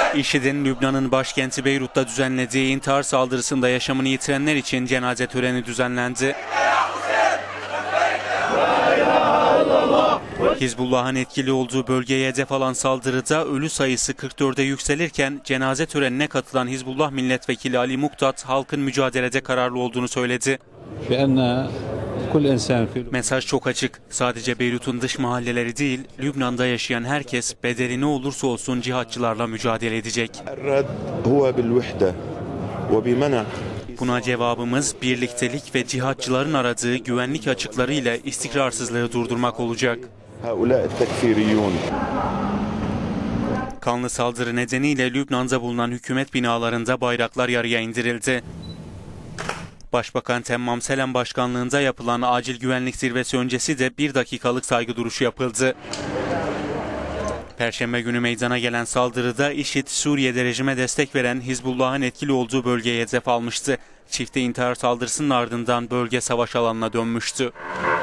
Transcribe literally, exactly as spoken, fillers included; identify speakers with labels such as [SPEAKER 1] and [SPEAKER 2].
[SPEAKER 1] IŞİD'in Lübnan'ın başkenti Beyrut'ta düzenlediği intihar saldırısında yaşamını yitirenler için cenaze töreni düzenlendi. Hizbullah'ın etkili olduğu bölgeye hedef alan saldırıda ölü sayısı kırk dörde yükselirken cenaze törenine katılan Hizbullah Milletvekili Ali Muktat halkın mücadelede kararlı olduğunu söyledi. Mesaj çok açık. Sadece Beyrut'un dış mahalleleri değil, Lübnan'da yaşayan herkes bedeli ne olursa olsun cihatçılarla mücadele edecek. Buna cevabımız birliktelik ve cihatçıların aradığı güvenlik açıkları ile istikrarsızlığı durdurmak olacak. Kanlı saldırı nedeniyle Lübnan'da bulunan hükümet binalarında bayraklar yarıya indirildi. Başbakan Temmam Selen başkanlığında yapılan acil güvenlik zirvesi öncesi de bir dakikalık saygı duruşu yapıldı. Perşembe günü meydana gelen saldırıda IŞİD, Suriye'de rejime destek veren Hizbullah'ın etkili olduğu bölgeye hedef almıştı. Çifte intihar saldırısının ardından bölge savaş alanına dönmüştü.